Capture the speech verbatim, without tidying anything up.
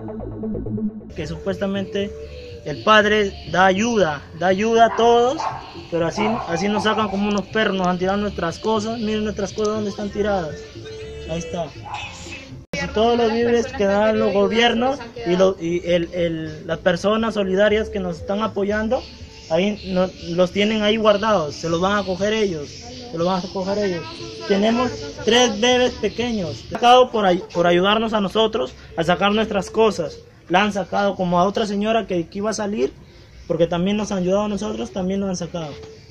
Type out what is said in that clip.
Que supuestamente el padre da ayuda, da ayuda a todos, pero así, así nos sacan como unos perros, nos han tirado nuestras cosas. Miren nuestras cosas donde están tiradas. Ahí está. Y todos los víveres que dan los gobiernos y, lo, y el, el, las personas solidarias que nos están apoyando, ahí no, los tienen ahí guardados, se los van a coger ellos, se los van a coger ellos. Tenemos tres bebés pequeños, sacado por, por ayudarnos a nosotros a sacar nuestras cosas. La han sacado, como a otra señora que, que iba a salir, porque también nos han ayudado a nosotros, también lo han sacado.